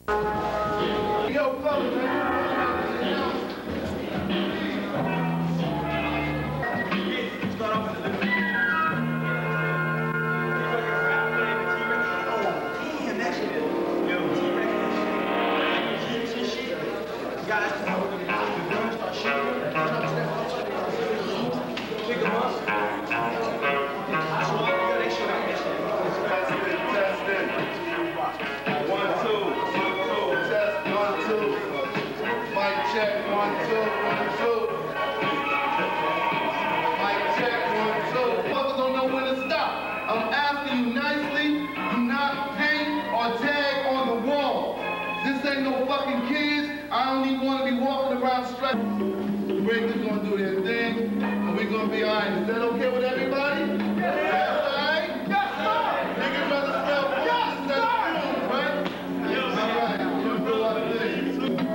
Yo, fellas, start off with the damn, that shit is guys, start shooting. Pick them up. They shoot out that shit. Testing. 1, 2. Test 1, 2. Mic check 1, 2. 1, 2. Mic check 1, 2. Fuckers don't know when to stop. I'm asking you nicely, do not paint or tag on the wall. This ain't no fucking kids. I don't even want to be walking around stressed. The breakers gonna do their thing, and we're gonna be alright. Is that okay with everybody? Yes, alright? Yes, sir! Niggas rather smell yes, sir! Right? Yes, alright, we're gonna do our thing.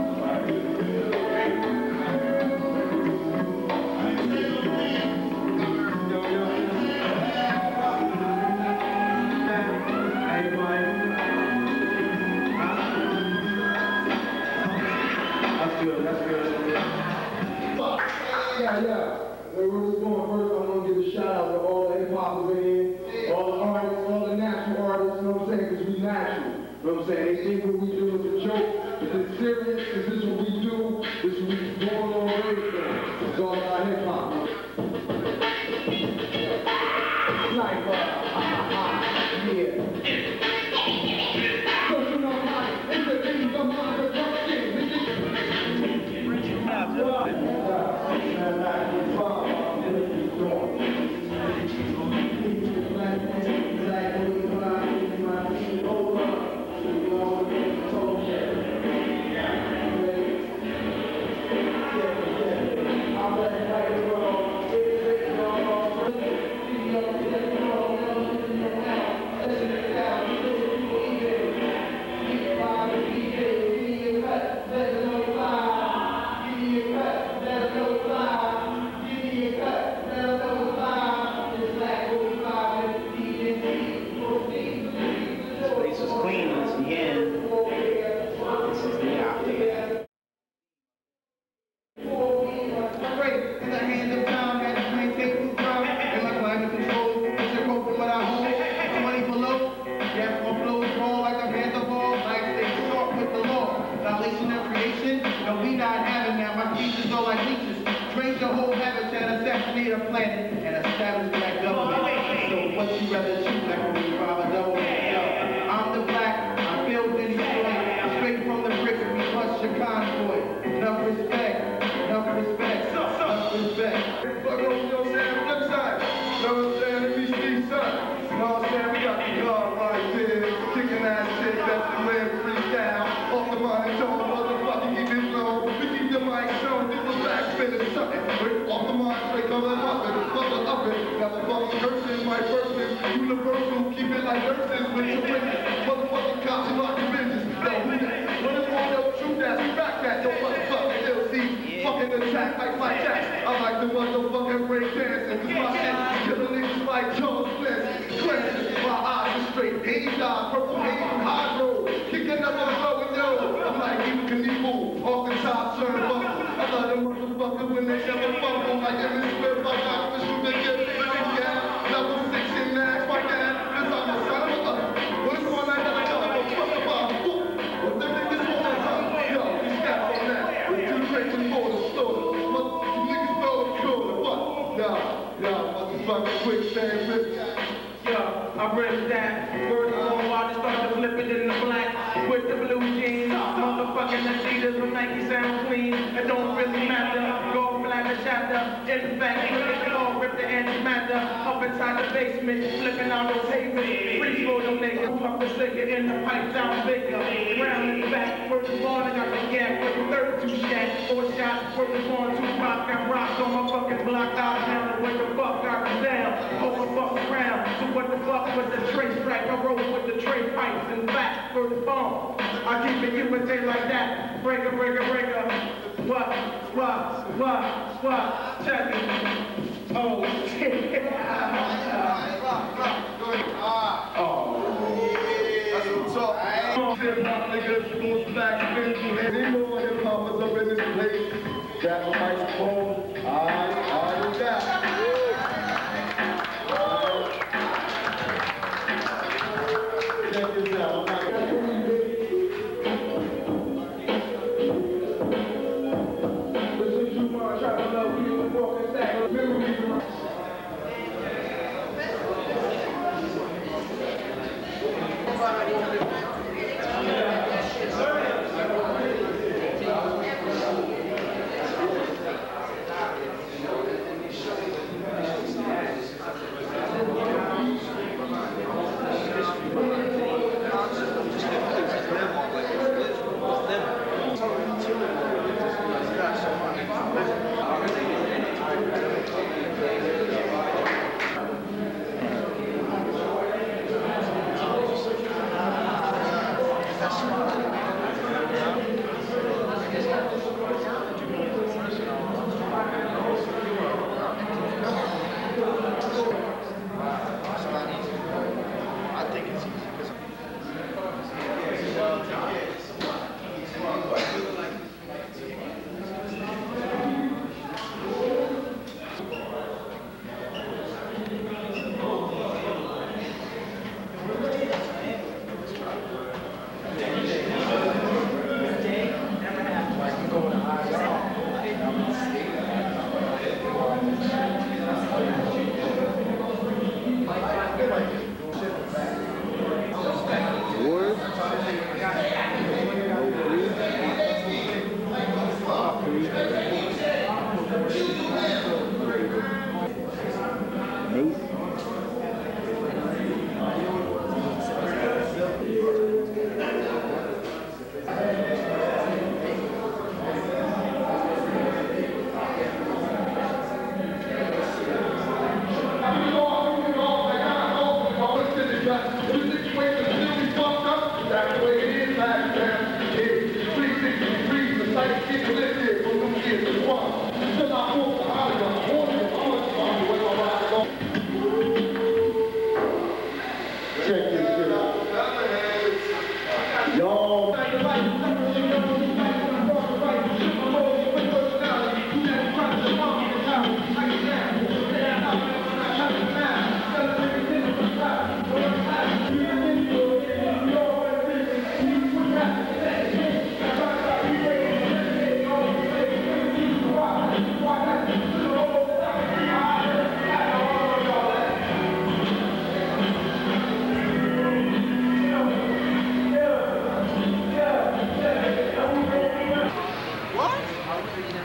Yeah. Where we're just going first, I'm going to give a shout out to all the hip-hoppers in here, all the artists, all the natural artists, you know what I'm saying, because we natural. You know what I'm saying? They think what we do is a joke. Is it serious? Is this what we do? This is what we going on everything. It's all about hip-hop. Sniper, yeah. Don't you know how? It's the thing I'm not the Oh, that's what I'm talking about. hip-hop niggas doing some accidental heads. Any more hip-hoppers up in this place? Grab a microphone. Alright, with that. Check this out.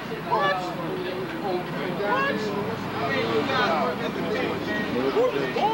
What?